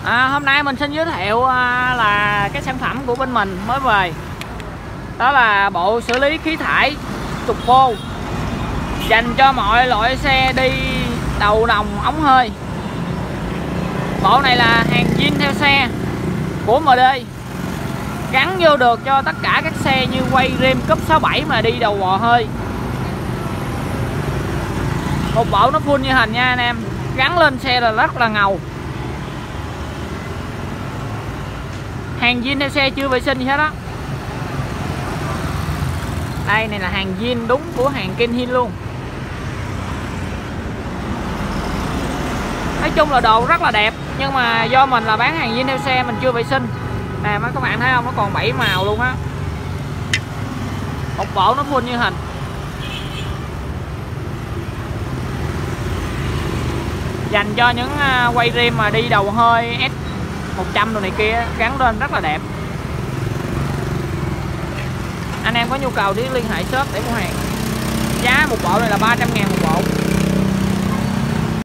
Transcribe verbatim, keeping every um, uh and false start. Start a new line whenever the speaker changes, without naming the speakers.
À, hôm nay mình xin giới thiệu à, là cái sản phẩm của bên mình mới về. Đó là bộ xử lý khí thải turbo dành cho mọi loại xe đi đầu nòng ống hơi. Bộ này là hàng zin theo xe của em đê, gắn vô được cho tất cả các xe như quay rim cúp sáu bảy mà đi đầu bò hơi. Một bộ nó full như hình nha anh em, gắn lên xe là rất là ngầu. Hàng zin theo xe chưa vệ sinh gì hết á. Đây này là hàng zin đúng của hàng Kenhin luôn. Nói chung là đồ rất là đẹp, nhưng mà do mình là bán hàng zin theo xe mình chưa vệ sinh. Nè mấy các bạn thấy không, nó còn bảy màu luôn á. Một bộ nó full như hình. Dành cho những quay rim mà đi đầu hơi S một trăm đồ này kia, gắn lên rất là đẹp. Anh em có nhu cầu thì liên hệ shop để mua hàng. Giá một bộ này là ba trăm ngàn một bộ.